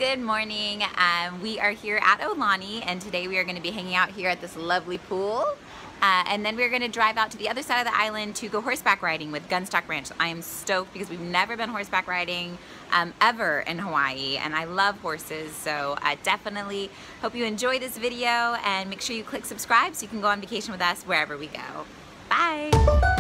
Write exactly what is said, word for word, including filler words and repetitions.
Good morning. Um, we are here at Aulani, and today we are going to be hanging out here at this lovely pool. Uh, and then we're going to drive out to the other side of the island to go horseback riding with Gunstock Ranch. I am stoked because we've never been horseback riding um, ever in Hawaii, and I love horses, so I definitely hope you enjoy this video, and make sure you click subscribe so you can go on vacation with us wherever we go. Bye!